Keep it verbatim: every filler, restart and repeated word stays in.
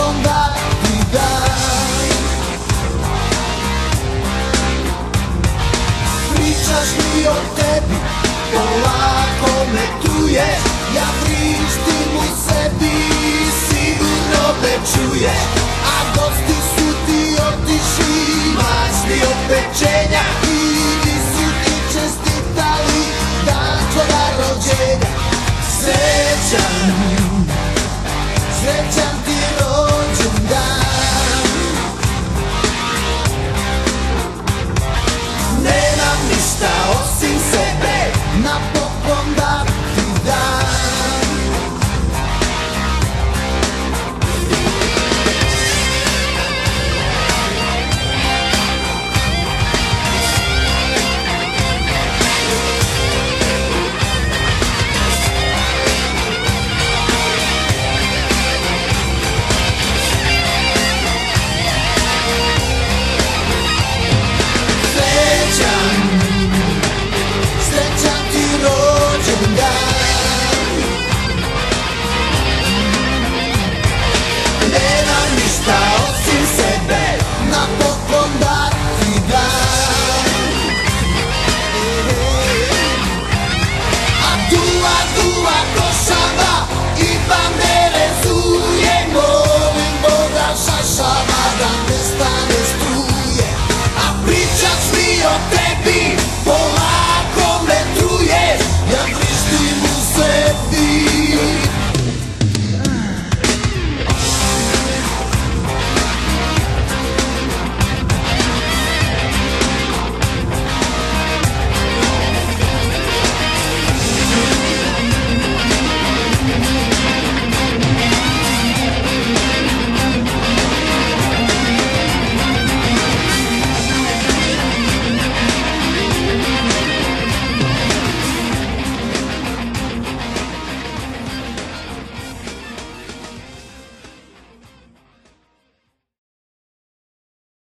onda ti dam. Pričaš mi o tebi, polako me truješ, ja vrištim u sebi, sigurno me čuješ. A gosti su ti otišli, mašni od pečenja, i nisu ti čestitali dan tvoga rođenja. Srećan, srećan